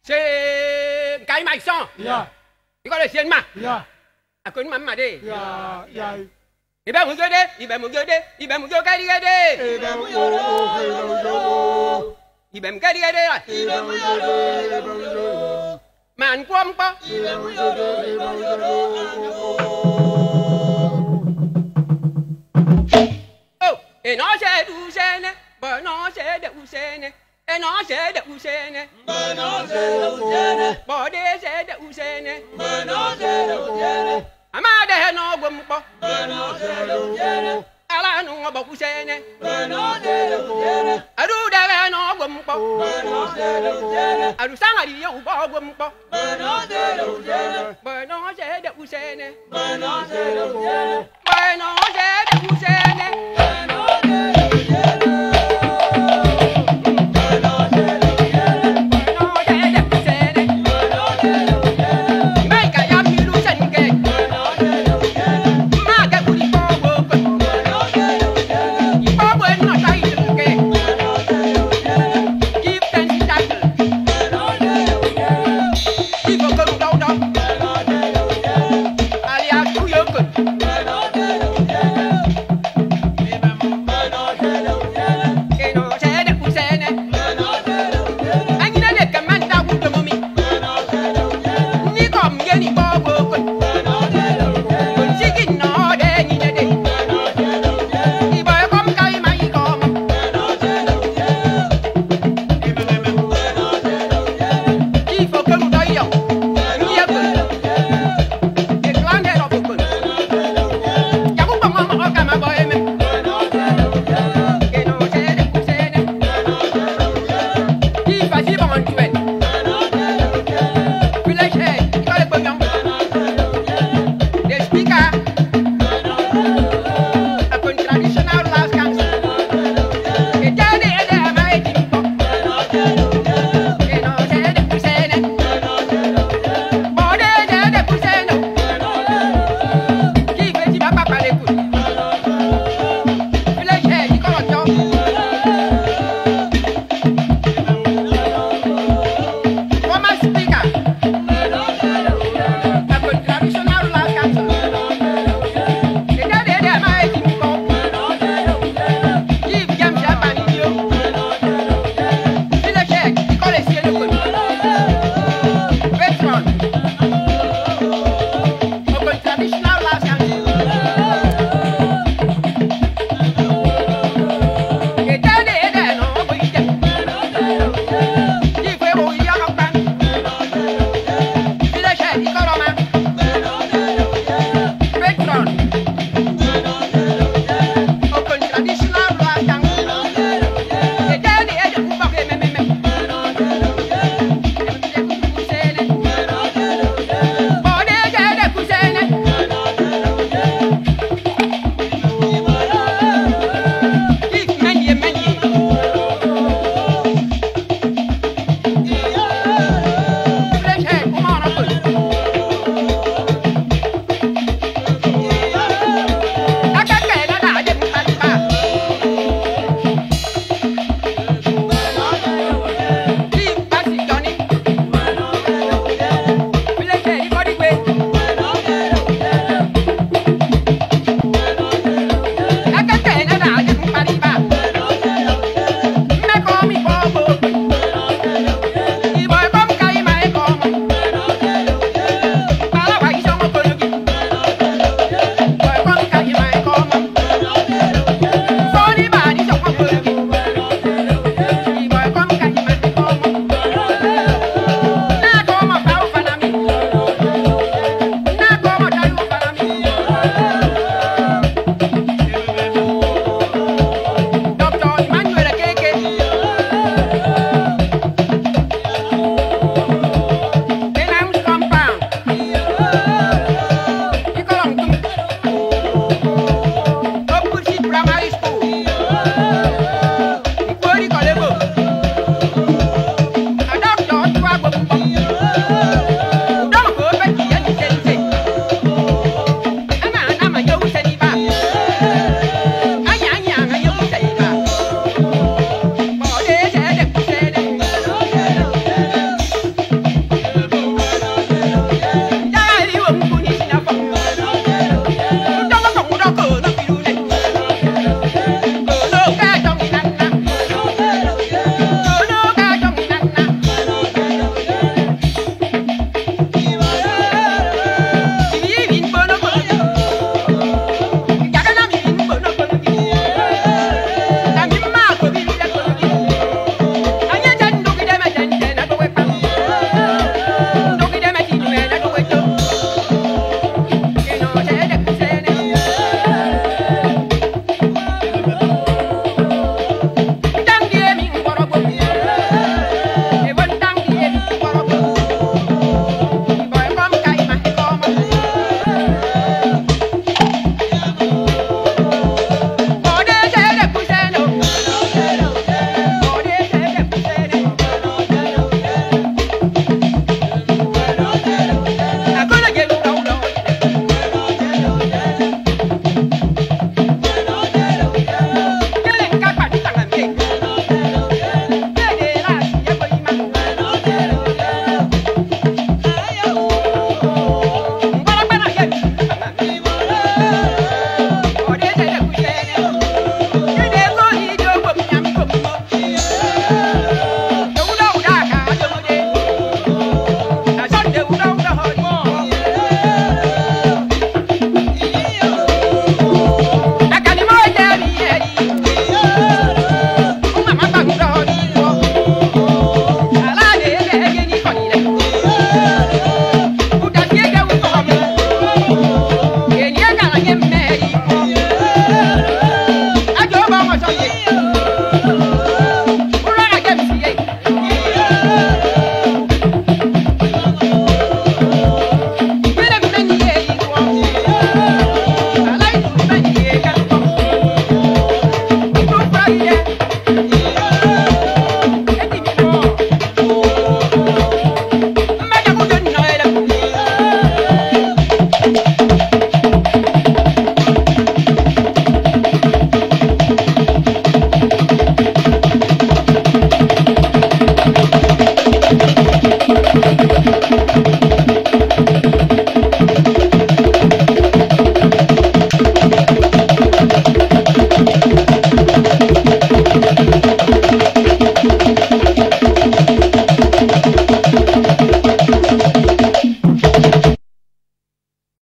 c'est cái mày xong thì có thể xiên mà à quên mắm mà đi đi bé muốn chơi đi đi bé muốn chơi đi đi bé muốn chơi cái đi cái đi đi bé muốn cái đi cái đi rồi mà anh quăng bao nó sẽ đủ xe nè bởi nó sẽ đủ xe nè nó sẽ đủ xe nè bởi nó sẽ đủ xe nè bởi đế sẽ đủ xe nè bởi nó sẽ đủ xe nè mà để nó quăng bao bởi nó sẽ đủ xe nè là nó bọc xe nè bởi nó sẽ đủ xe nè đủ để nó quăng bao bởi nó sẽ đủ xe nè đủ sáng là đi yêu bao quăng bao bởi nó sẽ đủ xe nè bởi nó sẽ đủ xe nè bởi nó sẽ đủ xe nè bởi nó sẽ đủ xe nè bởi nó sẽ đủ xe nè